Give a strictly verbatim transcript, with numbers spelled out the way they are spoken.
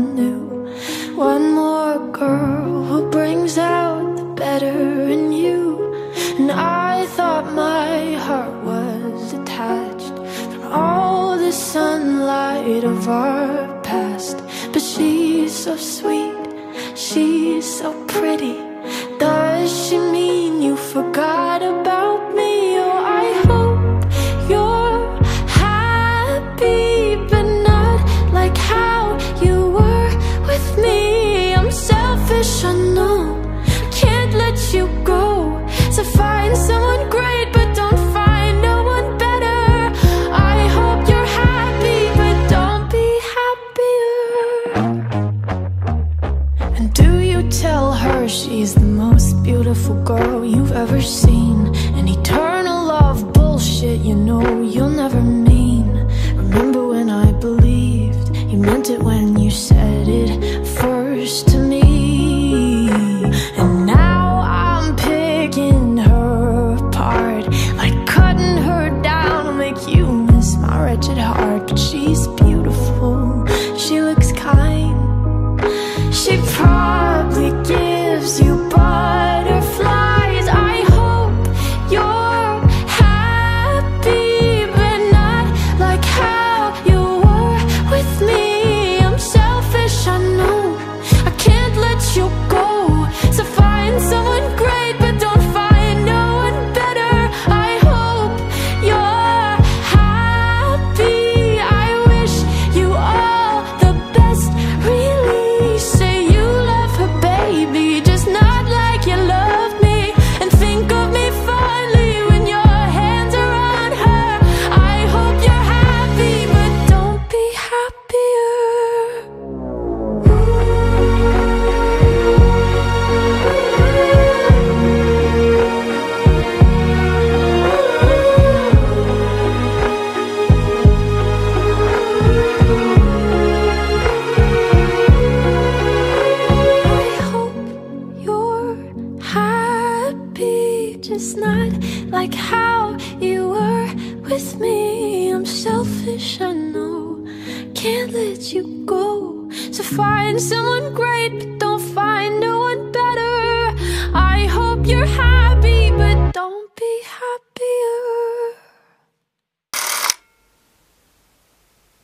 someone new. One more girl who brings out the better in you. And I thought my heart was detached from all the sunlight of our past. But she's so sweet, she's so pretty. Does she mean you forgot about me? Oh, I hope you're happy, but not like how you were with me. I'm selfish, I know, I can't let you go. So find someone great, but don't find no one better. I hope you're happy, but don't be happier. And do you tell her she's the most beautiful girl you've ever seen? An eternal love bullshit, you know you'll never mean. Remember when I believed you meant it when you said it first to me? And now I'm picking her apart, like cutting her down to make you miss my wretched heart. But she's beautiful, she looks kind, she probably gives you butterflies. I hope you're happy, but not like how you were with me. I'm selfish, I know, I can't let you go. So find someone great, but don't find no one better. I hope you're happy, I wish you all the best. Really say you love her, baby, just not like you loved me. And think of me fondly when your hands are on her. I hope you're happy, but don't be happier. I hope you're happy, just not like how you were with me. I'm selfish, I know, can't let you go. So find someone great, but don't find no one